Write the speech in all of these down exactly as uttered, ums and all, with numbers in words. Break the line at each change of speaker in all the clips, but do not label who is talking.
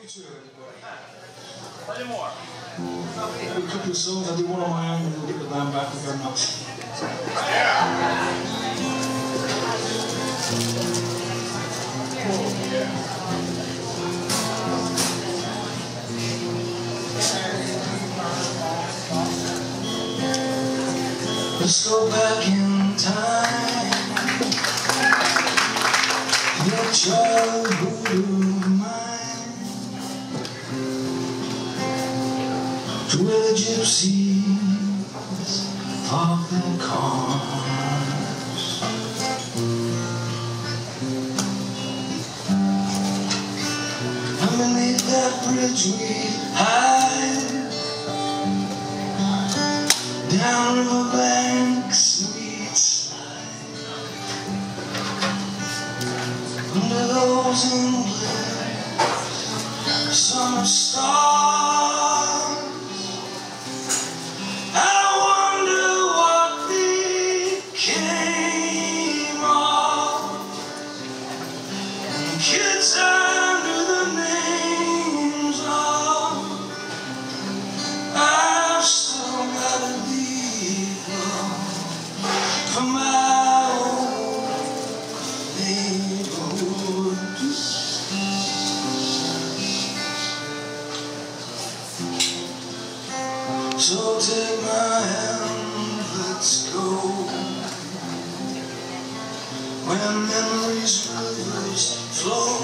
future, everybody.
Play more.
A couple of songs. I do one on my own and we'll get the band back and go nuts.
Yeah.
Let's go back in time. Your childhood of mine, to where the gypsies park their cars. And beneath that bridge we hide, down riverbanks we slide, under those endless summer stars. I wonder what became of the kids I knew the names of. I've still got to leave love for my old neighborhood. So take my hand, let's go where memories rivers flow,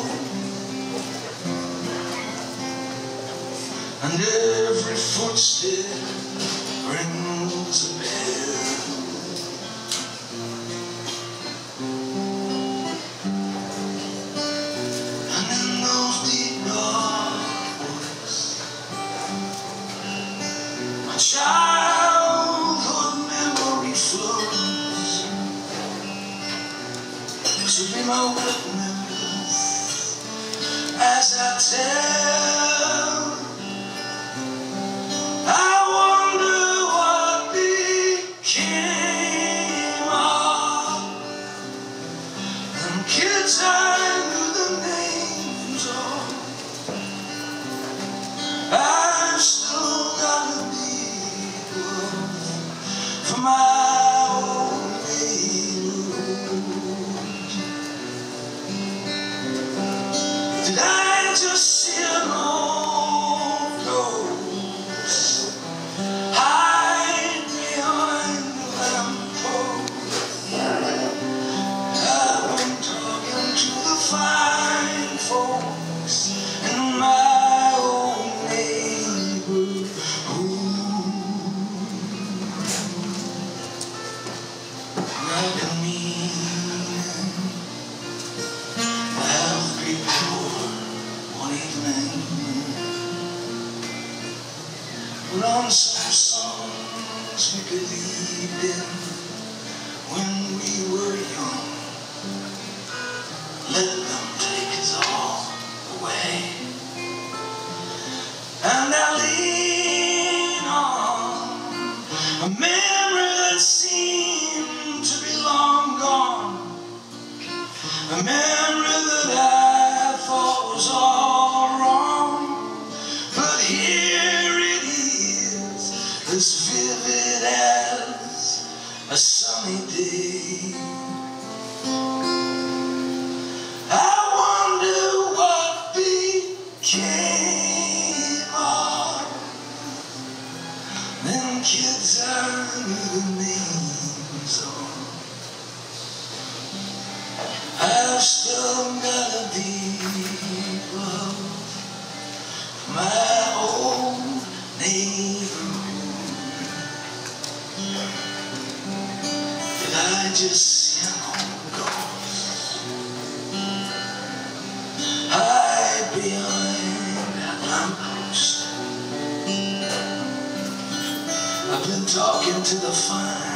and every footstep rings a bell. And in those deep dark woods, my childhood memory flows to be my witness as I tell. I wonder what became of them kids I knew the names of. I've still got to be good for my old neighborhood. Did I just see an old ghost hide behind the lamppost? I've been talking to the fine folks in my old neighborhood. I've been mean, I've been poor one evening, put on some songs we believed in when we were young. Let them take us all away, and I lean on a memory that seemed to be long gone, a memory that I thought was all wrong. But here it is, as vivid as a sunny day. I wonder what became of them kids I knew the names of. I've still got a deep love for my old neighborhood. Did I just see an old ghost hide behind that lamppost? I've been talking to the fine